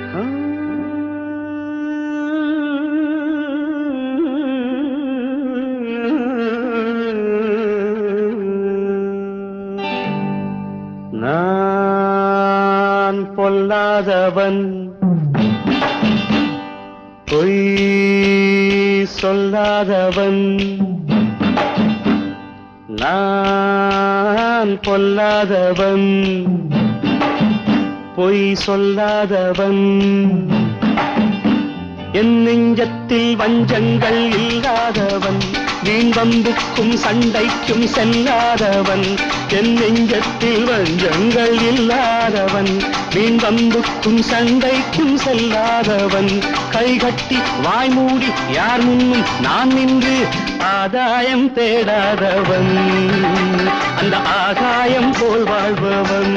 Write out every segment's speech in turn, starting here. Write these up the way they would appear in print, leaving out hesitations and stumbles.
நான் பொல்லாதவன், பொய் சொல்லாதவன். நான் பொல்லாதவன், பொய் சொல்லாதவன். என் நெஞ்சத்தில் வஞ்சங்கள் இல்லாதவன், வீண் வம்புக்கும் சண்டைக்கும் செல்லாதவன். என் நெஞ்சத்தில் வஞ்சங்கள் இல்லாதவன், வீண் வம்புக்கும் சண்டைக்கும் செல்லாதவன். கைகட்டி வாய்மூடி யார் முன்னும் நான் நின்று ஆதாயம் தேடாதவன், அந்த ஆகாயம் போல் வாழ்பவன்.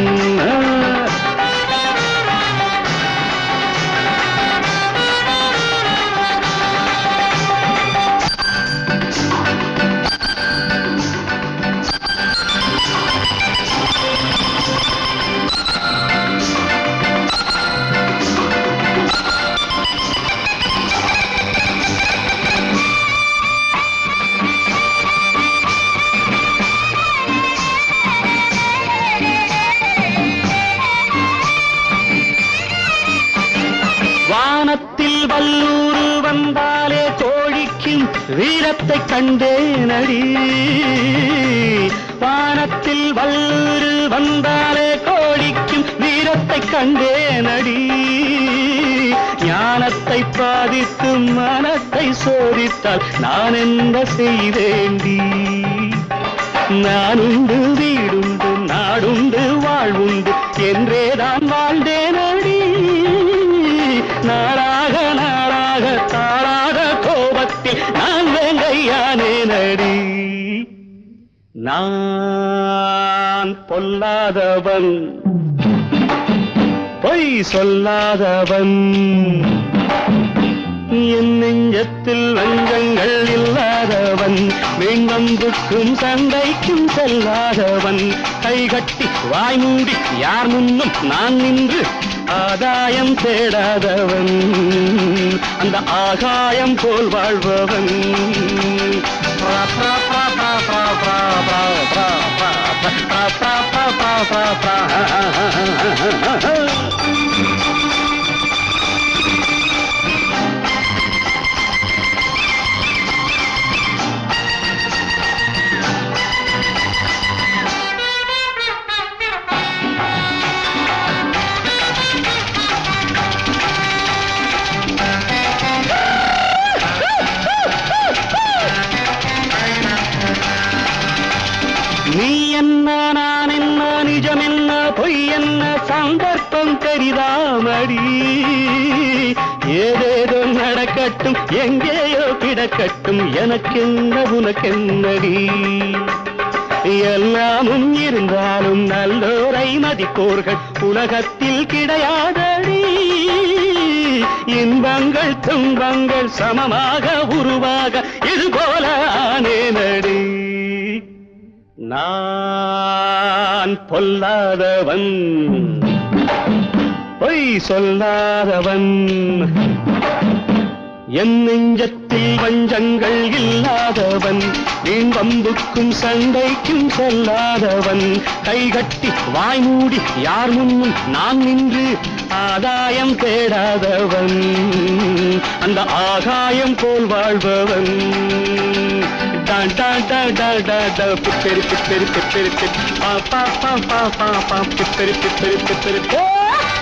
வானத்தில் வல்லூர் வந்தாலே கோழிக்கும் வீரத்தை கண்டேனடி. வானத்தில் வல்லூர் வந்தாலே கோழிக்கும் வீரத்தை கண்டேனடி. ஞானத்தை பாதித்து மனத்தை சோதித்தால் நான் என்ன செய்தேண்டி? நானுண்டு வீடுண்டு நாடுண்டு வாழ்வுண்டு என்றேதான் வாழ்ந்தேனடி. நாளாக நாளாக தாளாக கோபத்தில் நான் வேங்கையானேனடி. நான் பொல்லாதவன், பொய் சொல்லாதவன். என் நெஞ்சத்தில் வஞ்சங்கள் இல்லாதவன், வீண்வம்புக்கும் சண்டைக்கும் செல்லாதவன். கைகட்டி வாய்மூடி யார் முன்னும் நான் நின்று ஆதாயம் தேடாதவன், அந்த ஆகாயம் போல் வாழ்பவன். நீ என்ன நான் என்ன நிஜம் என்ன பொய் என்ன சந்தர்ப்பம் தெரிதாமடி. ஏதேதோ நடக்கட்டும் எங்கேயோ கிடக்கட்டும் எனக்கென்ன உனக்கென்னடி. எல்லாமும் இருந்தாலும் நல்லோரை மதிப்போர்கள் உலகத்தில் கிடையாதடி. இன்பங்கள் துன்பங்கள் சமமாக உருவாக இதுபோல ஆனேனடி. நான் பொல்லாதவன், பொய் சொல்லாதவன். என் நெஞ்சத்தில் வஞ்சங்கள் இல்லாதவன், வீண் வம்புக்கும் சண்டைக்கும் செல்லாதவன். கைகட்டி வாய்மூடி யார் முன்னும் நான் நின்று ஆதாயம் தேடாதவன், அந்த ஆகாயம் போல் வாழ்பவன். பிப்பெரி பிப்பெரி பிப்பெரி பிப்பெரி பிப்பெரி